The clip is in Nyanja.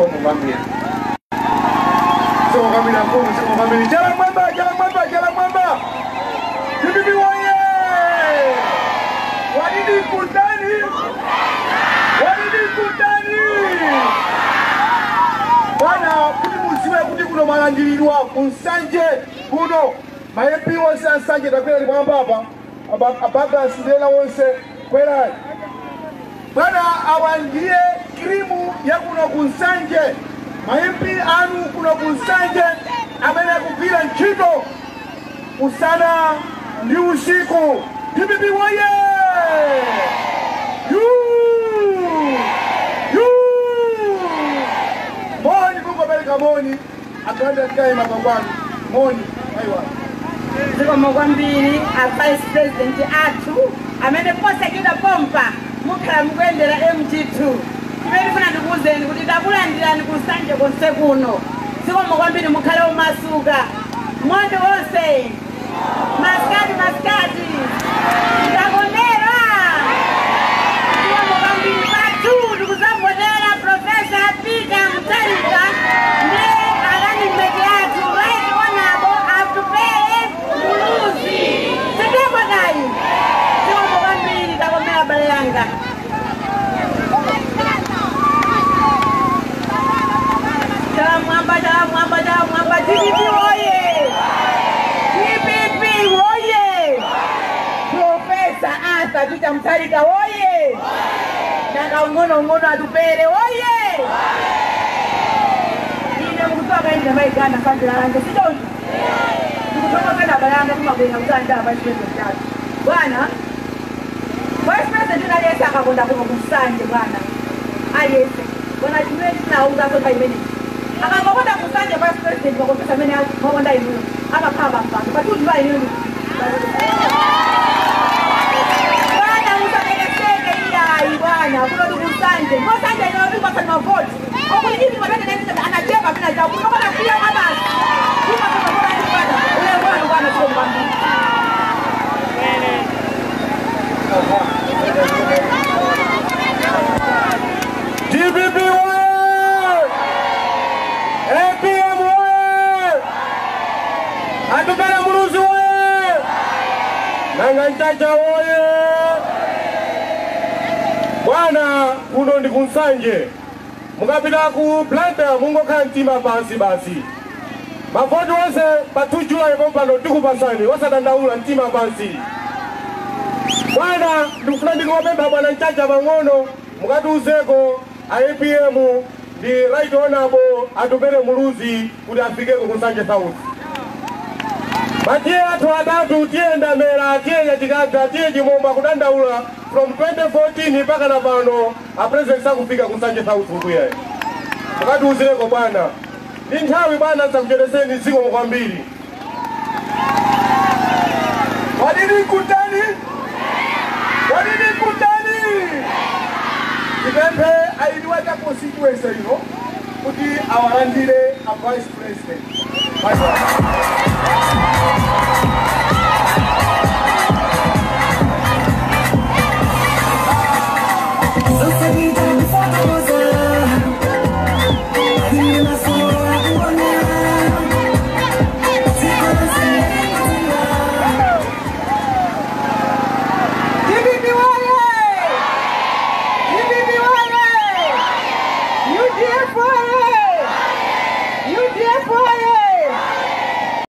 sio mwambie. Sio mwambie na nguvu, sio mwambie. Jala mwamba, jala mwamba, jala mwamba. Bibi woye! Walidi kutani! Walidi kutani! Bwana, kuti musiwe kuti kuno malandirirwa kunsanje kuno. Maepi wonse ansanje takwera ndi mwamba apa. Abaga asidela wonse kwera. Bwana awangiye krimu ya kuno kunsanje. Maepi anu kuno kunsanje amene kupira ntchito usana ndi usiku. Bibi woye! Moni kuko beleka moni. Akanda kai mapambano. Moni. Aiwa. Ziko mwambiri a Vice President atu amene posa kida pompa mukhala mukwendera MG2. Imene funa ndikuzeni kuti takulandirani kusanje konse kuno. Ziko mwambiri mukhale umasuka. Monde wonse. Maskati maskati. Ndagonera. Ziko mwambiri patu ndikuzambonera Professor Peter Mutharika ne alani mmeke atu right honorable Abdulpele Muluzi. Sedemo dai. Ziko mwambiri ndagonera bale yanga. Jala mwamba DPP oye! DPP oye! Professor Arthur Peter Mutharika oye! Nanga ngono Abdulpele oye! Ine mkutoka nje maigana kandi la rangi sidoni. Mkutoka kwenda balanga kuma kwenda mtanda Vice President yake. Bwana Vice President aliyesa akakonda kwa kusanje bwana. Aliyesa. Bwana jimwe na unga kwa imeni. Akakonda kusanje Vice President kwa pesa mene haonda imuni. Akapamba mpaka. Batu ndiba imuni. Bwana usakelekeke iya bwana. Kuna kusanje. Kusanje ndio kwa sana vote. Okulijibu kwa nani anacheka bila jabu. Kuna pia mabasi. Kuma kwa nani bwana. Ule bwana sio mbambi. DPP oye! APM oye! Abdulpele Muluzi oye! Nanga Nchacha oye! Bwana kuno ndi kunsanje. Mukapita ku planta mungo kantima pansi basi. Mavoti wose patujula yepopano tikupasani. Wasa dandaula ntima pansi. Bwana ndikufuna ndikuwapemba bwana Nchacha Mang'ono. Mukatiuzeko APM ndi right honorable Abdulpele Muluzi kuti afikeko kunsanje South. Matiye athu atatu tiyenda mera tiye Nyachikadza tiye Chimomba kudandaula from 2014 mpaka na pano a president sakufika kunsanje South kuya. Mukatiuzeko bwana. Ndi nthawi bwana nsakuchereseni ziko kwambiri. Wadini kutani? Wadini kutani? Ipepe aidiweka constituency ino kuti awalandire a Vice President. UDF